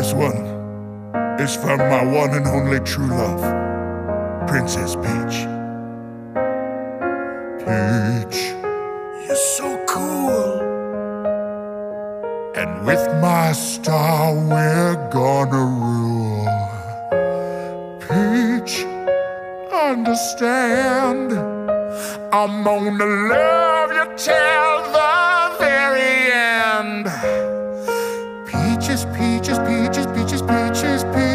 This one is from my one and only true love, Princess Peach. Peach, you're so cool, and with my star we're gonna rule. Peach, understand, I'm gonna love you till the very end. Peaches, peaches, peaches, peaches, peaches.